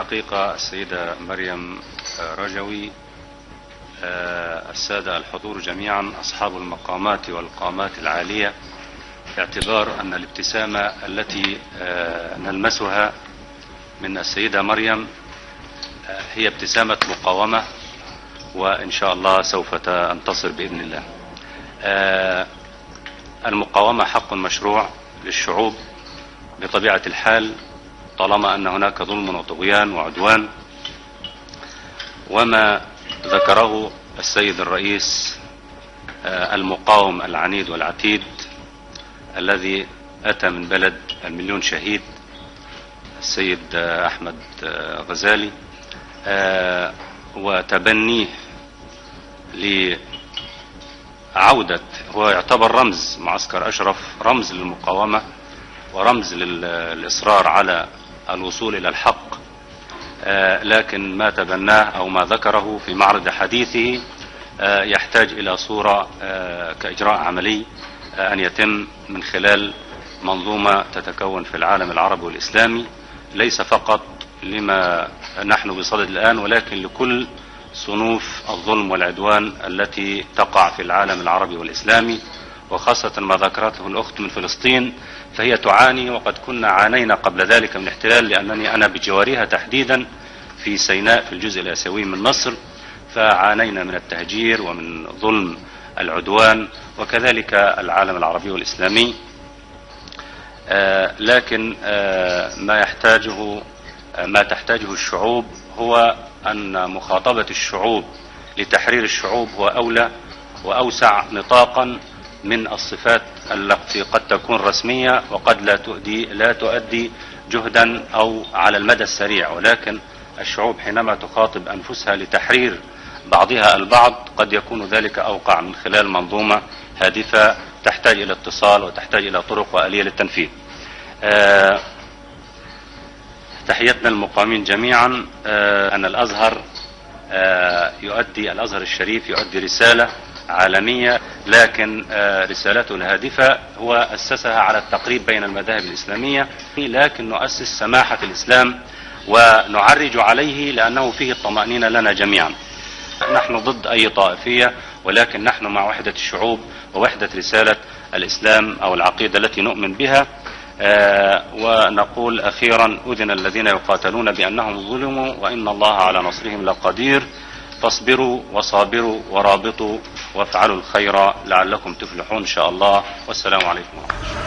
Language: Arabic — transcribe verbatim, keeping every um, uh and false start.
الحقيقة السيدة مريم رجوي، السادة الحضور جميعا، أصحاب المقامات والقامات العالية، باعتبار أن الابتسامة التي نلمسها من السيدة مريم هي ابتسامة مقاومة، وإن شاء الله سوف تنتصر بإذن الله. المقاومة حق مشروع للشعوب بطبيعة الحال، طالما أن هناك ظلم وطغيان وعدوان. وما ذكره السيد الرئيس المقاوم العنيد والعتيد الذي أتى من بلد المليون شهيد، السيد أحمد غزالي، وتبنيه لعودة، هو يعتبر رمز معسكر أشرف، رمز للمقاومة ورمز للإصرار على الوصول إلى الحق، لكن ما تبناه أو ما ذكره في معرض حديثه يحتاج إلى صورة كإجراء عملي أن يتم من خلال منظومة تتكون في العالم العربي والإسلامي، ليس فقط لما نحن بصدد الآن، ولكن لكل صنوف الظلم والعدوان التي تقع في العالم العربي والإسلامي، وخاصة ما ذكرته الأخت من فلسطين، فهي تعاني، وقد كنا عانينا قبل ذلك من الاحتلال، لأنني أنا بجوارها تحديدا في سيناء في الجزء الآسيوي من مصر، فعانينا من التهجير ومن ظلم العدوان، وكذلك العالم العربي والإسلامي. آه لكن آه ما يحتاجه آه ما تحتاجه الشعوب هو أن مخاطبة الشعوب لتحرير الشعوب هو أولى وأوسع نطاقا من الصفات التي قد تكون رسمية وقد لا تؤدي لا تؤدي جهدا أو على المدى السريع، ولكن الشعوب حينما تخاطب أنفسها لتحرير بعضها البعض قد يكون ذلك أوقع من خلال منظومة هادفة تحتاج إلى اتصال وتحتاج إلى طرق وآلية للتنفيذ. أه تحياتنا للمقاومين جميعا. أه أن الأزهر أه يؤدي الأزهر الشريف يؤدي رسالة عالمية، لكن أه رسالته الهادفة هو أسسها على التقريب بين المذاهب الإسلامية، لكن نؤسس سماحة الإسلام ونعرج عليه لأنه فيه الطمأنينة لنا جميعا. نحن ضد أي طائفية، ولكن نحن مع وحدة الشعوب ووحدة رسالة الإسلام أو العقيدة التي نؤمن بها. آه ونقول أخيرا: أذن الذين يقاتلون بأنهم ظلموا وإن الله على نصرهم لقدير، فاصبروا وصابروا ورابطوا وافعلوا الخير لعلكم تفلحون إن شاء الله. والسلام عليكم ورحمة الله.